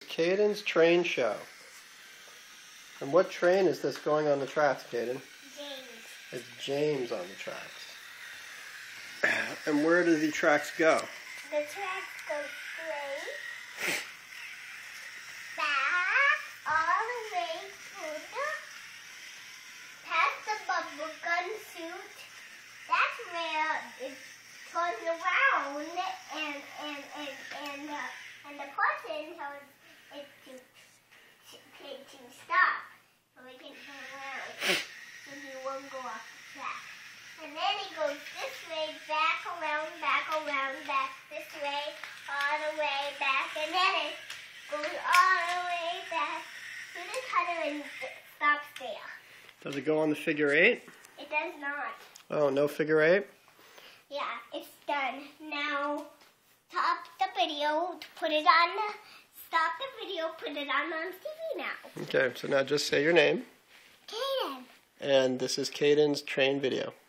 Cadens train show. And what train is this going on the tracks, Caden? James. It's James on the tracks. And where do the tracks go? The tracks go straight, back, all the way to the, past the bubble gun suit. That's where it turns around, and the person tells it to stop, so we can turn around, so he won't go off the track. And then he goes this way, back, this way, all the way back, and then it goes all the way back to the cutter and stops there. Does it go on the figure 8? It does not. Oh, no figure 8? Yeah, it's done. Now, stop the video, put it on TV now. Okay, so now just say your name. Caden. And this is Caden's train video.